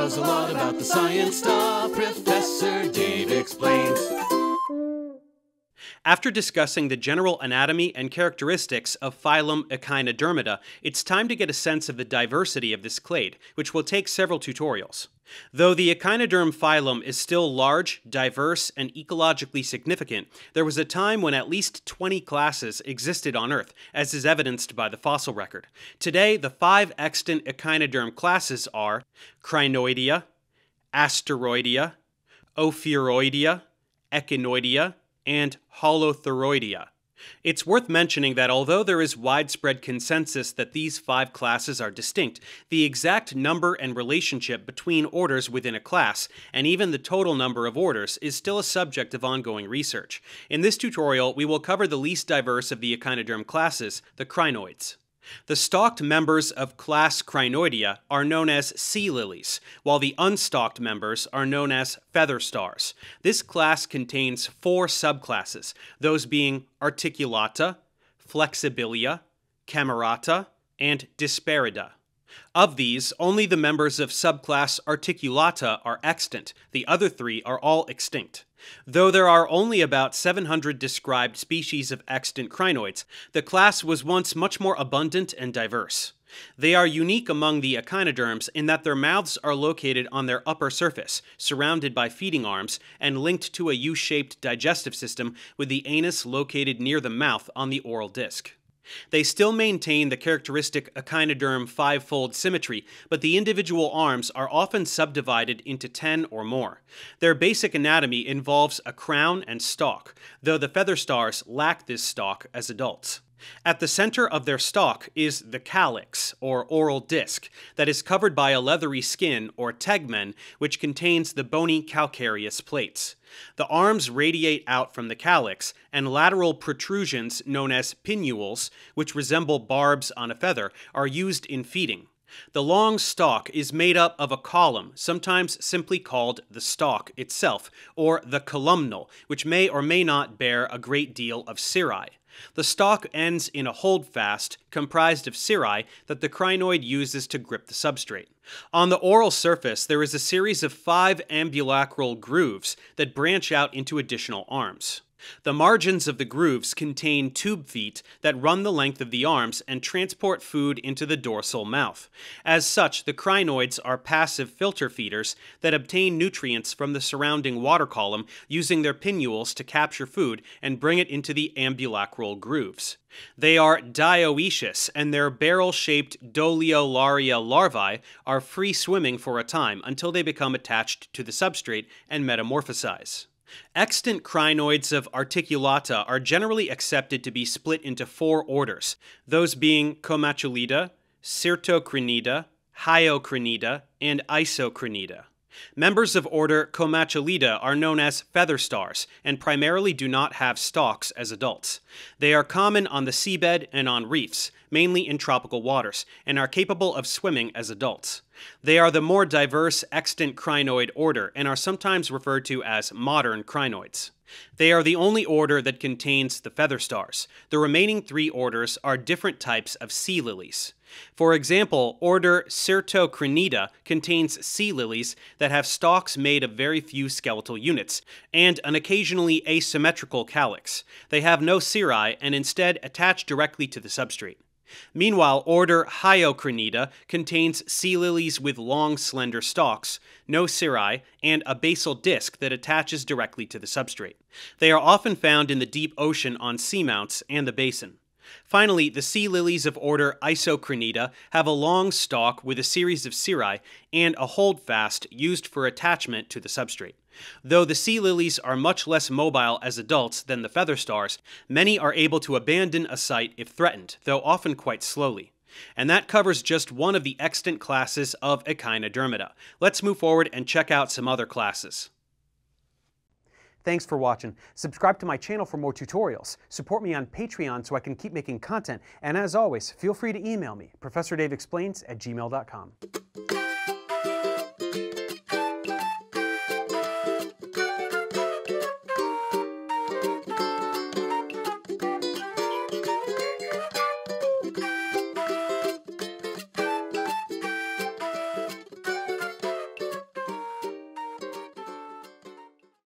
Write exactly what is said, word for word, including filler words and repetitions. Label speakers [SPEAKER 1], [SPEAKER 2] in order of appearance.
[SPEAKER 1] knows a lot about the science stuff. Professor Dave explains.
[SPEAKER 2] After discussing the general anatomy and characteristics of phylum Echinodermata, it's time to get a sense of the diversity of this clade, which will take several tutorials. Though the Echinoderm phylum is still large, diverse, and ecologically significant, there was a time when at least twenty classes existed on Earth, as is evidenced by the fossil record. Today, the five extant Echinoderm classes are Crinoidea, Asteroidea, Ophiuroidea, Echinoidea, and Holothuriidea. It's worth mentioning that although there is widespread consensus that these five classes are distinct, the exact number and relationship between orders within a class, and even the total number of orders, is still a subject of ongoing research. In this tutorial, we will cover the least diverse of the Echinoderm classes, the crinoids. The stalked members of class Crinoidea are known as sea lilies, while the unstalked members are known as feather stars. This class contains four subclasses, those being Articulata, Flexibilia, Camerata, and Disparida. Of these, only the members of subclass Articulata are extant, the other three are all extinct. Though there are only about seven hundred described species of extant crinoids, the class was once much more abundant and diverse. They are unique among the echinoderms in that their mouths are located on their upper surface, surrounded by feeding arms, and linked to a U-shaped digestive system with the anus located near the mouth on the oral disc. They still maintain the characteristic echinoderm five-fold symmetry, but the individual arms are often subdivided into ten or more. Their basic anatomy involves a crown and stalk, though the feather stars lack this stalk as adults. At the center of their stalk is the calyx, or oral disc, that is covered by a leathery skin, or tegmen, which contains the bony calcareous plates. The arms radiate out from the calyx, and lateral protrusions known as pinnules, which resemble barbs on a feather, are used in feeding. The long stalk is made up of a column, sometimes simply called the stalk itself, or the columnal, which may or may not bear a great deal of cirri. The stalk ends in a holdfast, comprised of cirri, that the crinoid uses to grip the substrate. On the oral surface, there is a series of five ambulacral grooves that branch out into additional arms. The margins of the grooves contain tube feet that run the length of the arms and transport food into the dorsal mouth. As such, the crinoids are passive filter feeders that obtain nutrients from the surrounding water column using their pinnules to capture food and bring it into the ambulacral grooves. They are dioecious, and their barrel-shaped Doliolaria larvae are free swimming for a time until they become attached to the substrate and metamorphosize. Extant crinoids of Articulata are generally accepted to be split into four orders, those being Comatuliida, Cyrtocrinida, Hyocrinida, and Isocrinida. Members of order Comatuliida are known as feather stars and primarily do not have stalks as adults. They are common on the seabed and on reefs, mainly in tropical waters, and are capable of swimming as adults. They are the more diverse extant crinoid order and are sometimes referred to as modern crinoids. They are the only order that contains the feather stars. The remaining three orders are different types of sea lilies. For example, order Cyrtocrinida contains sea lilies that have stalks made of very few skeletal units, and an occasionally asymmetrical calyx. They have no cirri and instead attach directly to the substrate. Meanwhile, order Hyocrinida contains sea lilies with long, slender stalks, no cirri, and a basal disc that attaches directly to the substrate. They are often found in the deep ocean on seamounts and the basin. Finally, the sea lilies of order Isocrinida have a long stalk with a series of cirri and a holdfast used for attachment to the substrate. Though the sea lilies are much less mobile as adults than the feather stars, many are able to abandon a site if threatened, though often quite slowly. And that covers just one of the extant classes of Echinodermata. Let's move forward and check out some other classes. Thanks for watching. Subscribe to my channel for more tutorials. Support me on Patreon so I can keep making content. And as always, feel free to email me, professor dave explains at gmail dot com.